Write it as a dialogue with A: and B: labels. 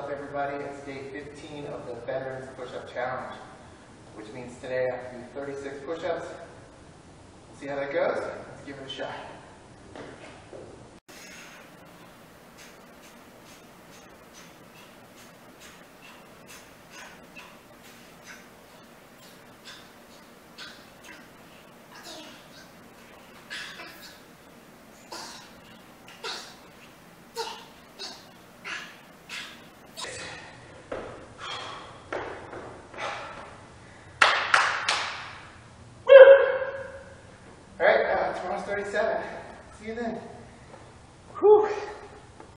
A: up, everybody? It's day 15 of the Veterans Push-Up Challenge, which means today I have to do 36 push-ups. We'll see how that goes. Let's give it a shot. Tomorrow's 37. See you then.